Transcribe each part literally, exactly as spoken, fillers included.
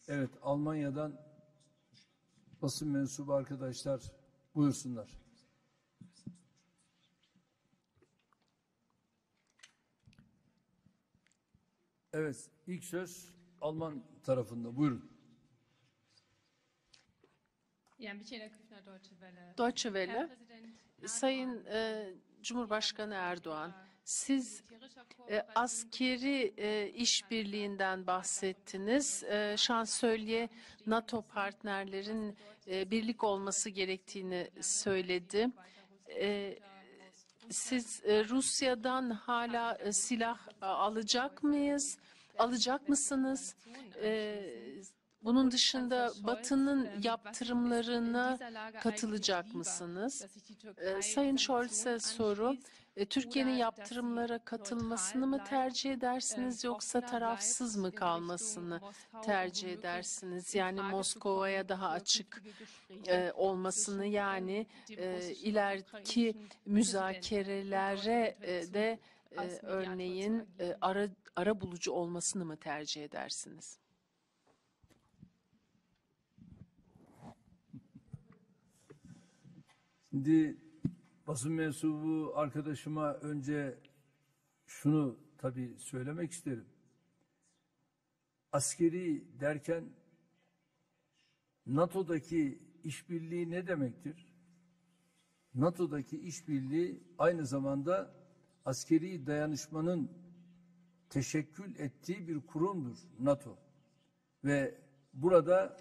Evet, Almanya'dan basın mensubu arkadaşlar buyursunlar. Evet, ilk söz Alman tarafında. Buyurun. Deutsche Welle. Sayın e, Cumhurbaşkanı Erdoğan, siz e, askeri e, işbirliğinden bahsettiniz. E, şansölye NATO partnerlerin e, birlik olması gerektiğini söyledi. E, siz e, Rusya'dan hala e, silah e, alacak mıyız? Alacak mısınız? E, Bunun dışında Batı'nın yaptırımlarına katılacak mısınız? Ee, Sayın Scholz'e soru, e, Türkiye'nin yaptırımlara katılmasını mı tercih edersiniz yoksa tarafsız mı kalmasını tercih edersiniz? Yani Moskova'ya daha açık e, olmasını, yani e, ileriki müzakerelere e, de e, örneğin e, ara, ara bulucu olmasını mı tercih edersiniz? Şimdi basın mensubu arkadaşıma önce şunu tabii söylemek isterim. Askeri derken NATO'daki işbirliği ne demektir? NATO'daki işbirliği aynı zamanda askeri dayanışmanın teşekkül ettiği bir kurumdur NATO. Ve burada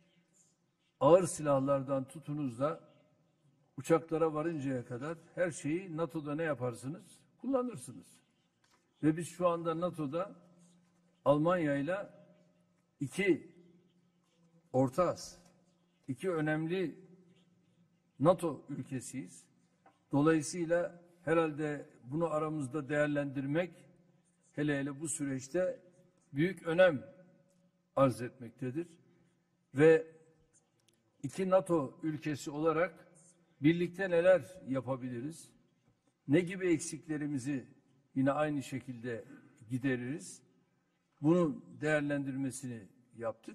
ağır silahlardan tutunuz da uçaklara varıncaya kadar her şeyi NATO'da ne yaparsınız? Kullanırsınız. Ve biz şu anda NATO'da Almanya ile iki ortağız. İki önemli NATO ülkesiyiz. Dolayısıyla herhalde bunu aramızda değerlendirmek hele hele bu süreçte büyük önem arz etmektedir. Ve iki NATO ülkesi olarak birlikte neler yapabiliriz? Ne gibi eksiklerimizi yine aynı şekilde gideririz? Bunun değerlendirmesini yaptık.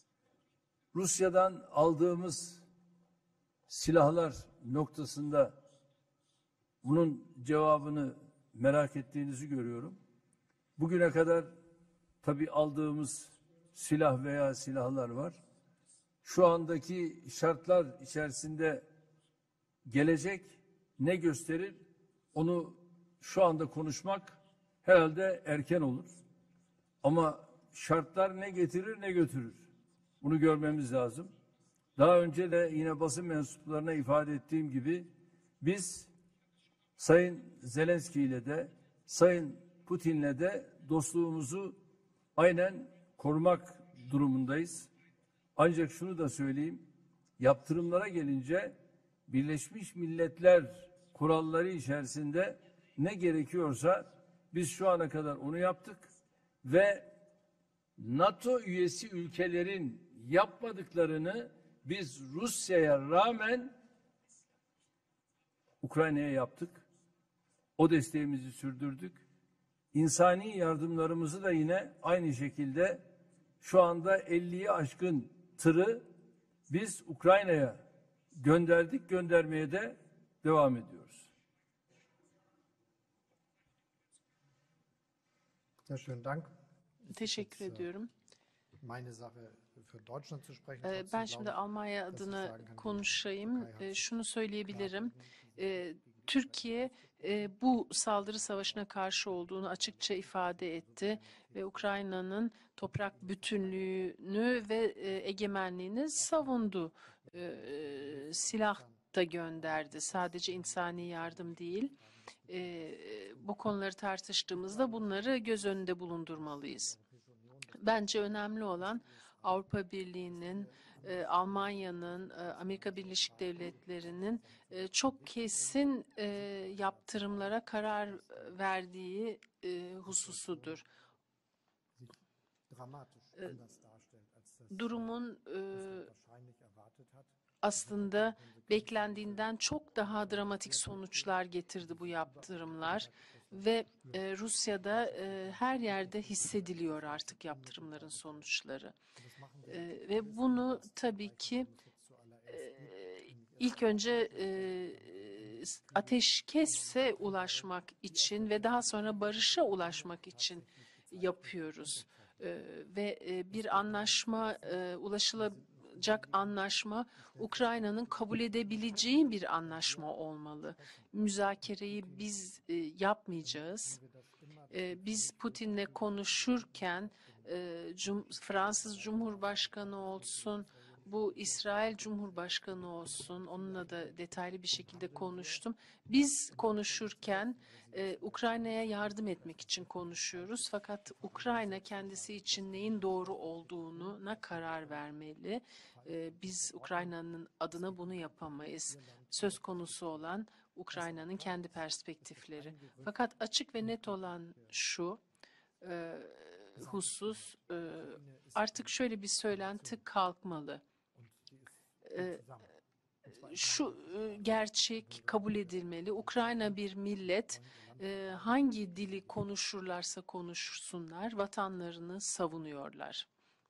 Rusya'dan aldığımız silahlar noktasında bunun cevabını merak ettiğinizi görüyorum. Bugüne kadar tabii aldığımız silah veya silahlar var. Şu andaki şartlar içerisinde gelecek ne gösterir? Onu şu anda konuşmak herhalde erken olur. Ama şartlar ne getirir ne götürür? Bunu görmemiz lazım. Daha önce de yine basın mensuplarına ifade ettiğim gibi biz Sayın Zelenski ile de Sayın Putin'le de dostluğumuzu aynen korumak durumundayız. Ancak şunu da söyleyeyim, yaptırımlara gelince Birleşmiş Milletler kuralları içerisinde ne gerekiyorsa biz şu ana kadar onu yaptık ve NATO üyesi ülkelerin yapmadıklarını biz Rusya'ya rağmen Ukrayna'ya yaptık. O desteğimizi sürdürdük. İnsani yardımlarımızı da yine aynı şekilde şu anda elliyi aşkın tırı biz Ukrayna'ya gönderdik, göndermeye de devam ediyoruz. Sehr schönen Dank. Teşekkür ediyorum. Ben şimdi Almanya adına konuşayım. Şunu söyleyebilirim. Türkiye bu saldırı savaşına karşı olduğunu açıkça ifade etti ve Ukrayna'nın toprak bütünlüğünü ve egemenliğini savundu. Silah da gönderdi. Sadece insani yardım değil. Bu konuları tartıştığımızda bunları göz önünde bulundurmalıyız. Bence önemli olan Avrupa Birliği'nin, e, Almanya'nın, e, Amerika Birleşik Devletleri'nin e, çok kesin e, yaptırımlara karar verdiği e, hususudur. E, durumun e, aslında beklendiğinden çok daha dramatik sonuçlar getirdi bu yaptırımlar. ve e, Rusya'da e, her yerde hissediliyor artık yaptırımların sonuçları. E, ve bunu tabii ki e, ilk önce e, ateşkese ulaşmak için ve daha sonra barışa ulaşmak için yapıyoruz. E, ve e, bir anlaşma, e, ulaşılacak anlaşma Ukrayna'nın kabul edebileceği bir anlaşma olmalı. Müzakereyi biz e, yapmayacağız. E, biz Putin'le konuşurken e, Cum Fransız Cumhurbaşkanı olsun, bu İsrail Cumhurbaşkanı olsun, onunla da detaylı bir şekilde konuştum. Biz konuşurken e, Ukrayna'ya yardım etmek için konuşuyoruz. Fakat Ukrayna kendisi için neyin doğru olduğuna karar vermeli. E, biz Ukrayna'nın adına bunu yapamayız. Söz konusu olan Ukrayna'nın kendi perspektifleri. Fakat açık ve net olan şu e, husus, e, artık şöyle bir söylenti kalkmalı. E, şu e, gerçek kabul edilmeli. Ukrayna bir millet, e, hangi dili konuşurlarsa konuşsunlar, vatanlarını savunuyorlar.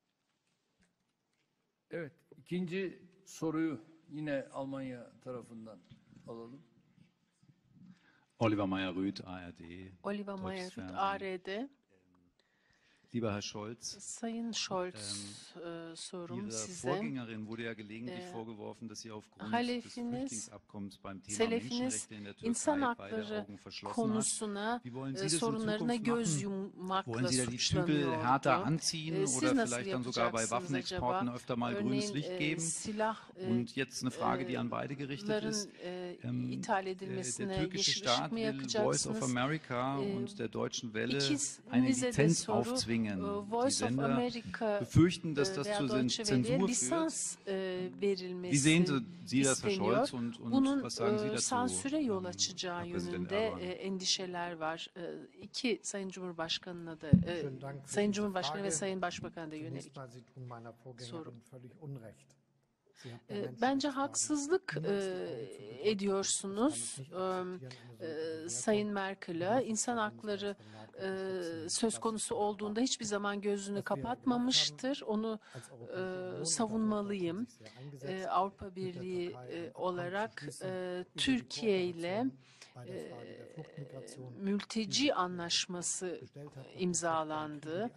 Evet, ikinci soruyu yine Almanya tarafından alalım. Oliver Meyer-Rüth, A R D. Oliver Meyer-Rüth, A R D. Lieber Herr Scholz, Sayın Scholz, e, sorum Ihrer size. Vorgängerin wurde ja gelegentlich Ee, vorgeworfen, dass sie aufgrund des halefiniz, Flüchtlingsabkommens beim Thema selefiniz Menschenrechte in der insan Türkei beide hakları Augen verschlossen hat. konusuna Wie wollen e, Sie das in sorunlarına Zukunft göz machen? yummakla Wollen Sie da die Zügel härter suçlanıyordu. anziehen E, siz oder nasıl vielleicht dann sogar bei yapacaksınız Waffenexporten acaba? öfter mal grünes Örneğin Licht e, geben? silah e, Und jetzt eine Frage, die an beide gerichtet ist. e, Ähm, ithal äh, edilmesine der türkische yeşil ışık Staat mı will Voice of yakacaksınız? America Ee, und der Deutschen Welle eine İkinize de Lizenz soru, aufzwingen. e, Die Voice of Sender America befürchten, dass e, das veya zur Deutsche Welle'ye Zensur führt. lisans e, Wie sehen verilmesi Sie, Sie das, Herr isteniyor. Scholz, und, und Bunun was sagen Sie e, dazu, sansüre yol ähm, açacağı Herr Präsident yönünde Erdoğan? e, endişeler var. E, iki Sayın Cumhurbaşkanı'na da, e, Schönen Dank für Sayın diese Cumhurbaşkanı ve Frage. Sayın Başbakan'a da Zunächst yönelik. mal, Sie tun meiner soru. Vorgängerin völlig Unrecht. Sie hat bei E, Bence Menschenrechtsfragen haksızlık niemals die e, Augen zugedrückt. ediyorsunuz Das kann ich nicht e, akzeptieren, eine e, solche Bewertung. Sayın Merkel'e. İnsan hakları e, söz konusu olduğunda hiçbir zaman gözünü kapatmamıştır. Onu e, savunmalıyım. E, Avrupa Birliği e, olarak e, Türkiye ile e, mülteci anlaşması imzalandı.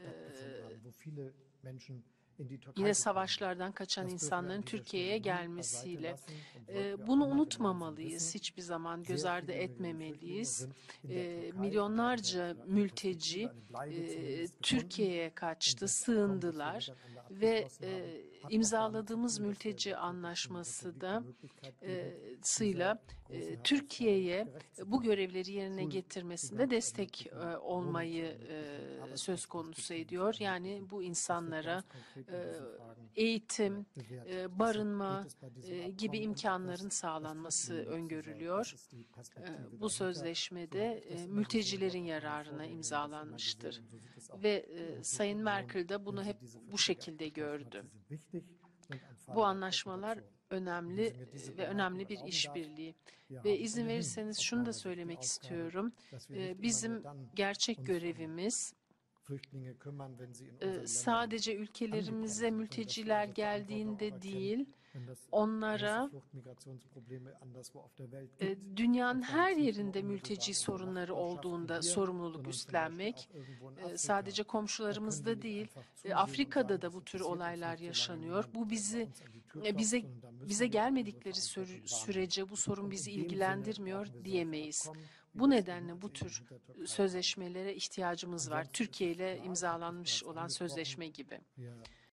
Yine savaşlardan kaçan insanların Türkiye'ye gelmesiyle. E, bunu unutmamalıyız, hiçbir zaman göz ardı etmemeliyiz. E, milyonlarca mülteci e, Türkiye'ye kaçtı, sığındılar ve e, imzaladığımız mülteci anlaşması da e, sıyla e, Türkiye'ye bu görevleri yerine getirmesinde destek e, olmayı e, söz konusu ediyor. Yani bu insanlara e, eğitim, e, barınma e, gibi imkanların sağlanması öngörülüyor. E, bu sözleşmede e, mültecilerin yararına imzalanmıştır. Ve e, Sayın Merkel de bunu hep bu şekilde gördü. Bu anlaşmalar önemli ve önemli bir işbirliği. Ve izin verirseniz şunu da söylemek istiyorum. E, bizim gerçek görevimiz sadece ülkelerimize mülteciler geldiğinde değil, onlara dünyanın her yerinde mülteci sorunları olduğunda sorumluluk üstlenmek, sadece komşularımızda değil, Afrika'da da bu tür olaylar yaşanıyor. Bu bizi bize bize gelmedikleri sürece bu sorun bizi ilgilendirmiyor diyemeyiz. Bu nedenle bu tür sözleşmelere ihtiyacımız var. Türkiye ile imzalanmış olan sözleşme gibi.